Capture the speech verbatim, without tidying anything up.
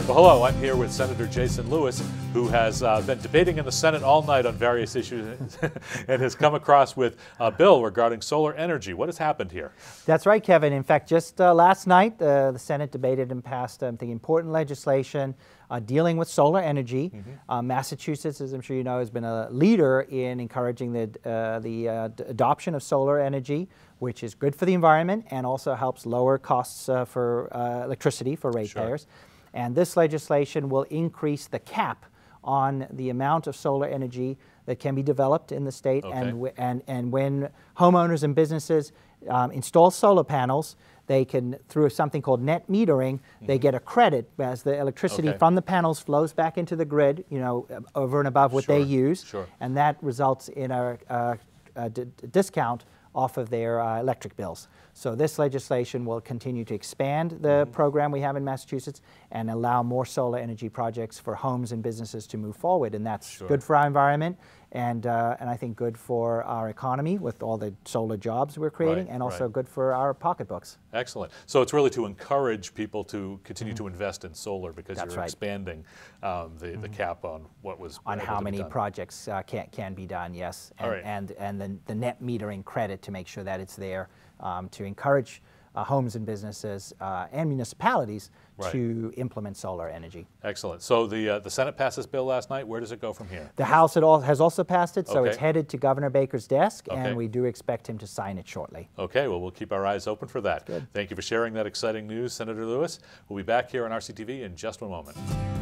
Well, hello, I'm here with Senator Jason Lewis, who has uh, been debating in the Senate all night on various issues and has come across with a bill regarding solar energy. What has happened here? That's right, Kevin. In fact, just uh, last night, uh, the Senate debated and passed um, the important legislation uh, dealing with solar energy. Mm-hmm. uh, Massachusetts, as I'm sure you know, has been a leader in encouraging the, uh, the uh, adoption of solar energy, which is good for the environment and also helps lower costs uh, for uh, electricity for ratepayers. Sure. And this legislation will increase the cap on the amount of solar energy that can be developed in the state. Okay. And, and, and when homeowners and businesses um, install solar panels, they can, through something called net metering, mm-hmm. they get a credit as the electricity okay. from the panels flows back into the grid, you know, over and above what sure. they use. Sure. And that results in a, a, a d discount off of their uh, electric bills. So this legislation will continue to expand the mm-hmm. program we have in Massachusetts and allow more solar energy projects for homes and businesses to move forward. And that's sure. good for our environment and, uh, and I think good for our economy with all the solar jobs we're creating, right, and also right. good for our pocketbooks. Excellent. So it's really to encourage people to continue mm-hmm. to invest in solar because that's you're right. expanding um, the, mm-hmm. the cap on what was on how many projects uh, can, can be done, yes. And, right. and, and the, the net metering credit to make sure that it's there um, to encourage uh, homes and businesses uh, and municipalities right. to implement solar energy. Excellent. So the, uh, the Senate passed this bill last night. Where does it go from here? The House it all, has also passed it, so okay. it's headed to Governor Baker's desk, okay. and we do expect him to sign it shortly. Okay, well, we'll keep our eyes open for that. Good. Thank you for sharing that exciting news, Senator Lewis. We'll be back here on R C T V in just one moment.